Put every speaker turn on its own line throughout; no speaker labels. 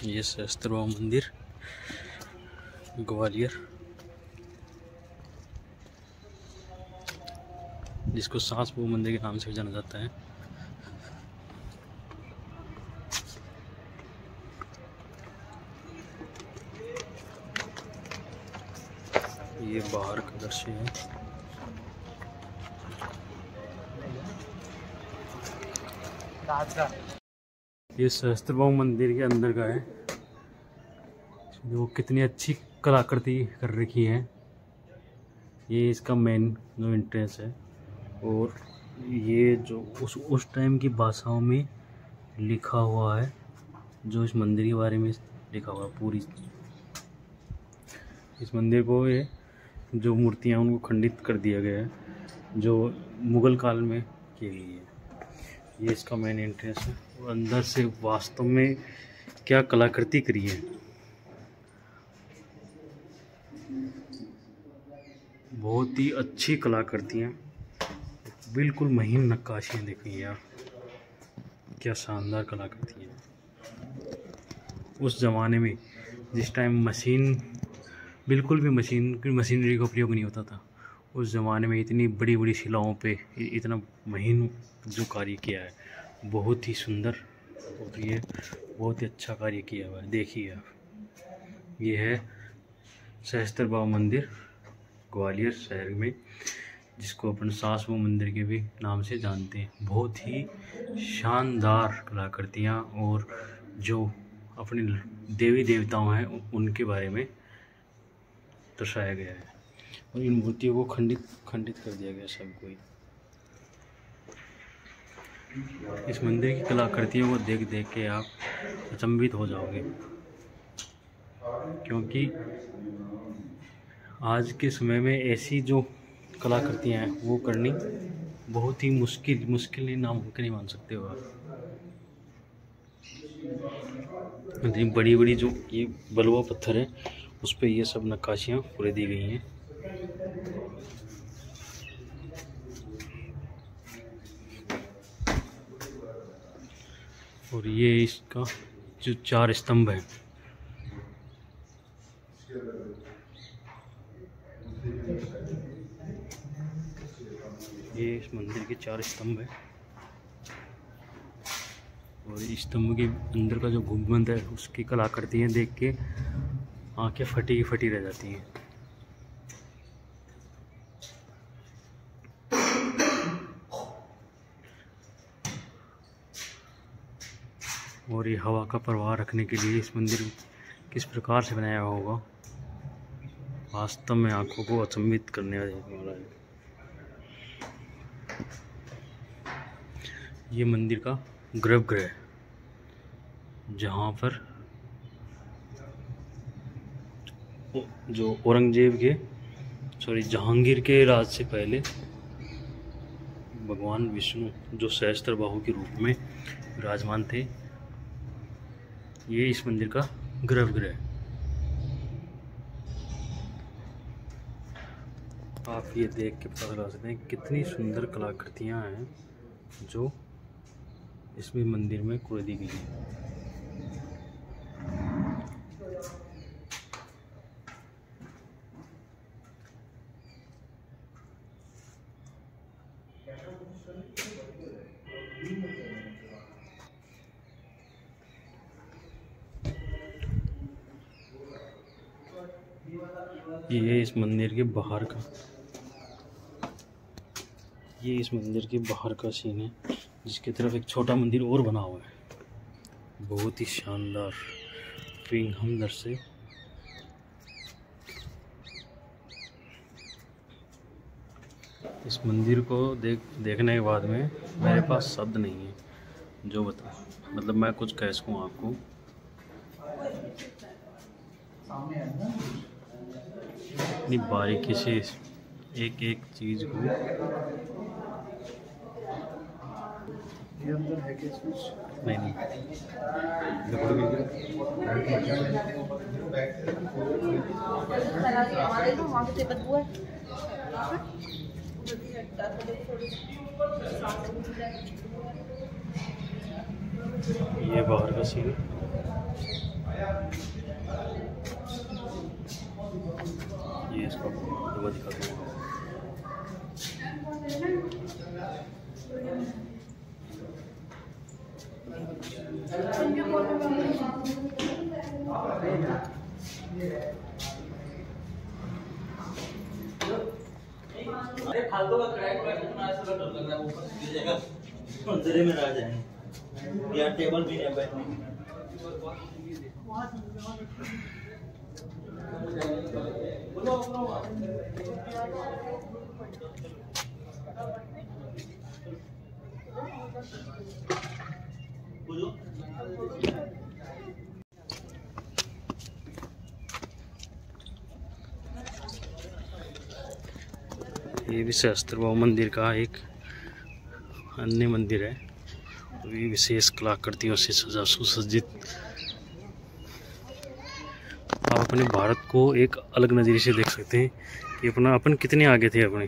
ये सहस्त्र बाबा मंदिर ग्वालियर, जिसको सास बहू मंदिर के नाम से जाना जाता है। ये बाहर का दृश्य है। ये सहस्त्र बाबा मंदिर के अंदर का है, जो कितनी अच्छी कलाकृति कर रखी है। ये इसका मेन जो एंट्रेंस है, और ये जो उस टाइम की भाषाओं में लिखा हुआ है, जो इस मंदिर के बारे में लिखा हुआ है पूरी। इस मंदिर को ये जो मूर्तियाँ उनको खंडित कर दिया गया है, जो मुग़ल काल में की गई है। ये इसका मेन एंट्रेंस है, और अंदर से वास्तव में क्या कलाकृति करी है। बहुत ही अच्छी कलाकृतियाँ, बिल्कुल महीन नक्काशियाँ देखिए यार, क्या शानदार कलाकृतियाँ। उस ज़माने में जिस टाइम मशीन, बिल्कुल भी मशीनरी का उपयोग नहीं होता था, उस ज़माने में इतनी बड़ी बड़ी शिलाओं पे इतना महीन जो कार्य किया है, बहुत ही सुंदर, और ये बहुत ही अच्छा कार्य किया हुआ है। देखिए आप, ये है सहस्त्र बाबा मंदिर ग्वालियर शहर में, जिसको अपन सास बहू मंदिर के भी नाम से जानते हैं। बहुत ही शानदार कलाकृतियाँ, और जो अपने देवी देवताओं हैं उनके बारे में दर्शाया गया है, और इन मूर्तियों को खंडित कर दिया गया सब कोई। इस मंदिर की कलाकृतियों को देख देख के आप अचंभित हो जाओगे, क्योंकि आज के समय में ऐसी जो कलाकृतियाँ हैं वो करनी बहुत ही मुश्किल नहीं, नामुमकिन नहीं मान सकते हो आप। इतनी बड़ी बड़ी जो ये बलुआ पत्थर है, उस पे ये सब नक्काशियाँ पूरी दी गई हैं। और ये इसका जो 4 स्तंभ है, ये इस मंदिर के 4 स्तंभ है, और इस स्तंभ के अंदर का जो गुंबद है, उसकी कलाकृतियाँ देख के आंखें फटी रह जाती हैं। और ये हवा का प्रवाह रखने के लिए इस मंदिर किस प्रकार से बनाया होगा, वास्तव में आंखों को अचंभित करने वाला है। ये मंदिर का गर्भगृह, जहाँ पर जो जहांगीर के राज से पहले भगवान विष्णु जो सहस्त्र बाहु के रूप में विराजमान थे, ये इस मंदिर का गर्भगृह है। आप ये देख के पता लगा सकते हैं कितनी सुंदर कलाकृतियाँ हैं जो इसमें मंदिर में कोई दी गई है। ये इस मंदिर के बाहर का, ये इस मंदिर के बाहर का सीन है, जिसकी तरफ एक छोटा मंदिर और बना हुआ है, बहुत ही शानदार प्रींगहम दृश्य। इस मंदिर को देखने के बाद में मेरे पास शब्द नहीं है जो मतलब मैं कुछ कह सकूँ आपको। इतनी बारीकी से एक एक चीज को,
ये अंदर है क्या कुछ?
नहीं ये बाहर का सीन। ये इसका दवा दिखाता हूँ।
अरे फालतू का क्रैक इतना ऐसा डर लग रहा है, ऊपर से गिर जाएगा, अंधेरे में रह जाएंगे यार। टेबल भी है बैठने की।
ये भी सहस्त्रबाहु मंदिर का एक अन्य मंदिर है, भी विशेष कलाकृतियों से सजा सुसज्जित। आप अपने भारत को एक अलग नज़रिए से देख सकते हैं कि अपन कितने आगे थे अपने।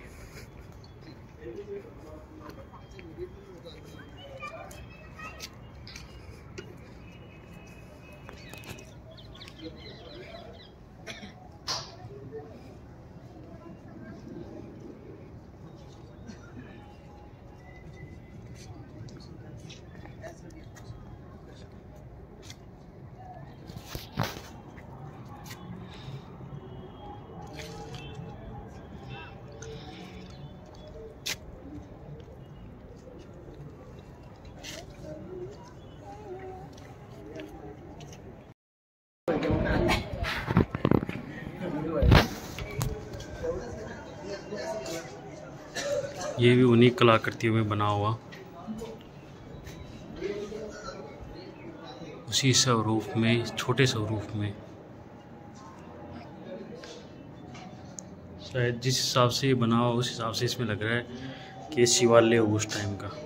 ये भी उन्हीं कलाकृतियों में बना हुआ, उसी स्वरूप में, छोटे स्वरूप में। शायद जिस हिसाब से ये बना हुआ उस हिसाब से इसमें लग रहा है कि शिवालय हो उस टाइम का।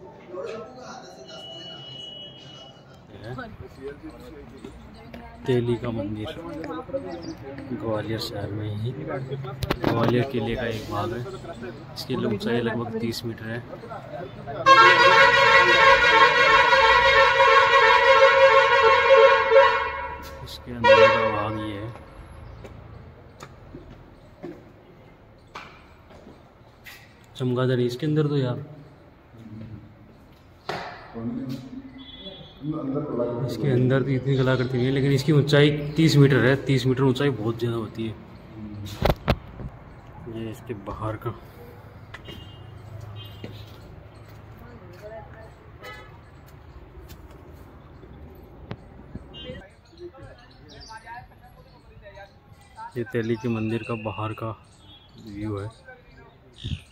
तेली का मंदिर ग्वालियर शहर में ही, ग्वालियर किले का एक भाग है। इसकी ऊंचाई लगभग 30 मीटर है। इसके अंदर का भाग ये है। चमगादड़ इसके अंदर तो यार, इसके अंदर तो इतनी कलाकृति नहीं है, लेकिन इसकी ऊंचाई 30 मीटर है। 30 मीटर ऊंचाई बहुत ज़्यादा होती है। ये इसके बाहर का ये तेली के मंदिर का बाहर का व्यू है।